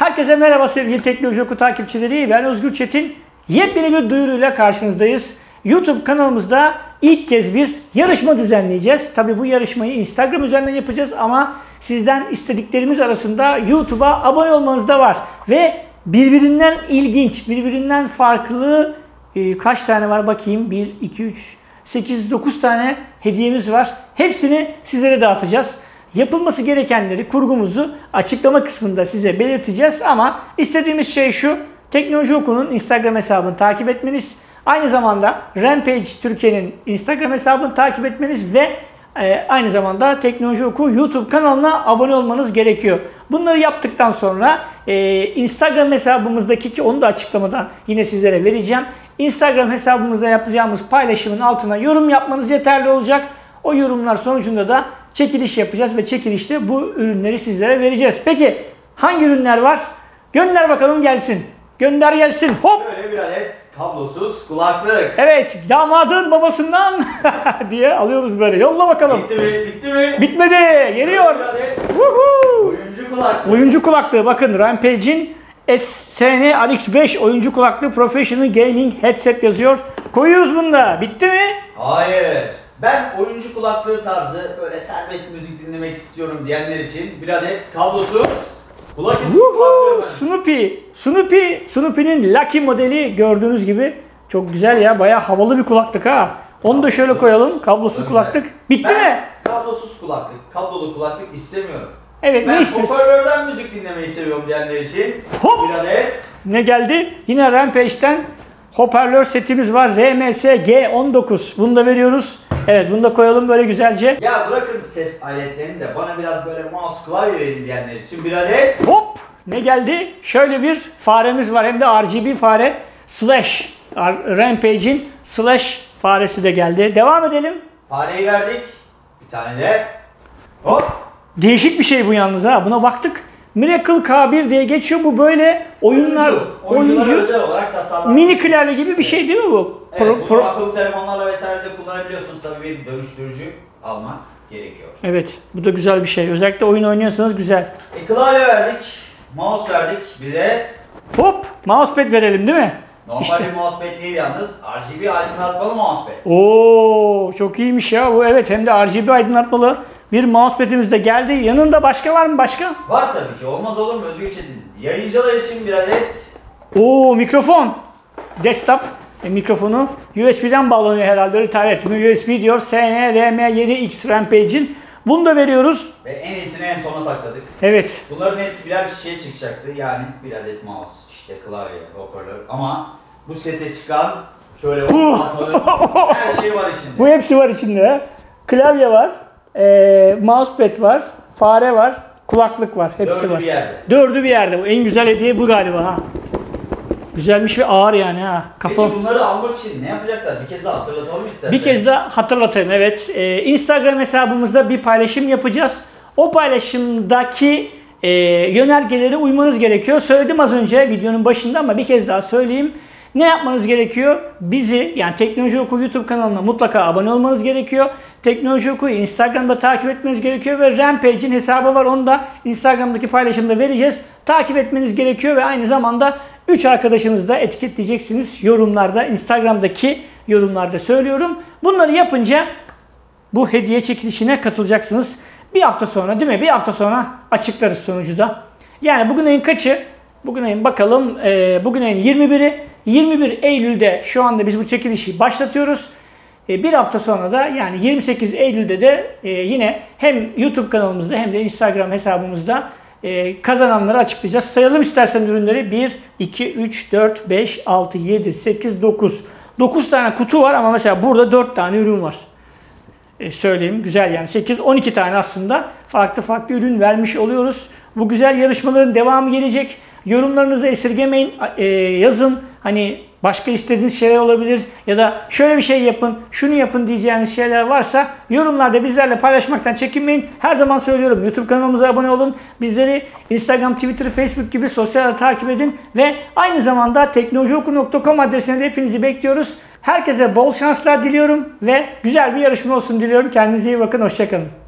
Herkese merhaba sevgili Teknoloji Oku takipçileri. Ben Özgür Çetin. Yepyeni bir duyuruyla karşınızdayız. YouTube kanalımızda ilk kez bir yarışma düzenleyeceğiz. Tabii bu yarışmayı Instagram üzerinden yapacağız ama sizden istediklerimiz arasında YouTube'a abone olmanız da var. Ve birbirinden ilginç, birbirinden farklı kaç tane var bakayım? 1, 2, 3, 8, 9 tane hediyemiz var. Hepsini sizlere dağıtacağız. Yapılması gerekenleri, kurgumuzu açıklama kısmında size belirteceğiz ama istediğimiz şey şu: Teknoloji Oku'nun Instagram hesabını takip etmeniz, aynı zamanda Rampage Türkiye'nin Instagram hesabını takip etmeniz ve aynı zamanda Teknoloji Oku YouTube kanalına abone olmanız gerekiyor. Bunları yaptıktan sonra Instagram hesabımızdaki, ki onu da açıklamadan yine sizlere vereceğim, Instagram hesabımızda yapacağımız paylaşımın altına yorum yapmanız yeterli olacak. O yorumlar sonucunda da çekiliş yapacağız ve çekilişte bu ürünleri sizlere vereceğiz. Peki hangi ürünler var? Gönder bakalım gelsin. Gönder gelsin. Hop! Böyle bir adet kablosuz kulaklık. Evet, damadın babasından diye alıyoruz böyle. Yolla bakalım. Bitti mi? Bitti mi? Bitmedi. Geliyor. Bir adet Woohoo! oyuncu kulaklık. Oyuncu kulaklığı. Bakın Rampage'in SN RX5 oyuncu kulaklığı Professional Gaming Headset yazıyor. Koyuyoruz bunu da. Bitti mi? Hayır. Ben oyuncu kulaklığı tarzı böyle serbest müzik dinlemek istiyorum diyenler için bir adet kablosuz kulaklığım var. Snoopy'nin Lucky modeli gördüğünüz gibi çok güzel ya. Bayağı havalı bir kulaklık ha. Onu da şöyle koyalım. Kablosuz kulaklık. Bitti mi? Kablosuz kulaklık, kablolu kulaklık istemiyorum. Evet, ne Ben istiyorsun? hoparlörden müzik dinlemeyi seviyorum diyenler için Hop! bir adet. Ne geldi? Yine Rampage'den hoparlör setimiz var. RMS G19. Bunu da veriyoruz. Evet, bunu da koyalım böyle güzelce. Ya bırakın ses aletlerini de bana biraz böyle mouse klavye verin diyenler için bir adet. Hop! Ne geldi? Şöyle bir faremiz var. Hem de RGB fare. Slash. Rampage'in Slash faresi de geldi. Devam edelim. Fareyi verdik. Bir tane de hop. Değişik bir şey bu yalnız ha. Buna baktık. Miracle K1 diye geçiyor. Bu böyle Oyunculara özel olarak tasarlanmış. mini klavye gibi bir şey değil mi bu? Evet, bunu akıllı telefonlarla vesaire de kullanabiliyorsunuz. Tabii bir dönüştürücü almak gerekiyor. Evet, bu da güzel bir şey. Özellikle oyun oynuyorsanız güzel. Klavye verdik, mouse verdik, bir de Hop, mousepad verelim değil mi? normal İşte. bir mousepad değil yalnız, RGB aydınlatmalı mousepad. Oo, çok iyiymiş ya bu. Evet, hem de RGB aydınlatmalı bir mousepad'imiz de geldi. Yanında başka var mı başka? Var tabii ki, olmaz olur mu Özgür Çetin? Yayıncılar için bir adet. Oo, mikrofon. Desktop mikrofonu USB'den bağlanıyor herhalde, öyle tarif etmiyor. USB diyor. SN-RM7X Rampage'in. Bunu da veriyoruz. Ve en iyisini en sona sakladık. Evet. Bunların hepsi birer bir şişeye çıkacaktı. Yani bir adet mouse, işte klavye, hoparlör. Ama bu sete çıkan şöyle her şey var içinde. Bu hepsi var içinde. Klavye var. Mousepad var. Fare var. Kulaklık var. Hepsi Dördü var. bir yerde. Dördü bir yerde. En güzel hediye bu galiba ha. Güzelmiş ve ağır yani ha. Kafa. Peki bunları almak için ne yapacaklar? Bir kez daha hatırlatalım istersen. Bir kez daha hatırlatayım, evet. Instagram hesabımızda bir paylaşım yapacağız. O paylaşımdaki yönergelere uymanız gerekiyor. Söyledim az önce videonun başında ama bir kez daha söyleyeyim. Ne yapmanız gerekiyor? Bizi, yani Teknoloji Oku YouTube kanalına mutlaka abone olmanız gerekiyor. Teknoloji Oku'yu Instagram'da takip etmeniz gerekiyor ve Rampage'in hesabı var. Onu da Instagram'daki paylaşımda vereceğiz. Takip etmeniz gerekiyor ve aynı zamanda 3 arkadaşınızı da etiketleyeceksiniz yorumlarda, Instagram'daki yorumlarda söylüyorum. Bunları yapınca bu hediye çekilişine katılacaksınız. Bir hafta sonra, değil mi? Bir hafta sonra açıklarız sonucu da. Yani bugün ayın kaçı? Bugün ayın bakalım. Bugün ayın 21'i. 21 Eylül'de şu anda biz bu çekilişi başlatıyoruz. Bir hafta sonra da, yani 28 Eylül'de de yine hem YouTube kanalımızda hem de Instagram hesabımızda kazananları açıklayacağız. Sayalım istersen ürünleri. 1, 2, 3, 4, 5, 6, 7, 8, 9. 9 tane kutu var ama mesela burada 4 tane ürün var. Söyleyeyim, güzel yani. 8, 12 tane aslında farklı ürün vermiş oluyoruz. Bu güzel yarışmaların devamı gelecek. Yorumlarınızı esirgemeyin, yazın. Hani başka istediğiniz şeyler olabilir ya da şöyle bir şey yapın, şunu yapın diyeceğiniz şeyler varsa yorumlarda bizlerle paylaşmaktan çekinmeyin. Her zaman söylüyorum, YouTube kanalımıza abone olun. Bizleri Instagram, Twitter, Facebook gibi sosyal ağları takip edin ve aynı zamanda teknolojioku.com adresine de hepinizi bekliyoruz. Herkese bol şanslar diliyorum ve güzel bir yarışma olsun diliyorum. Kendinize iyi bakın, hoşça kalın.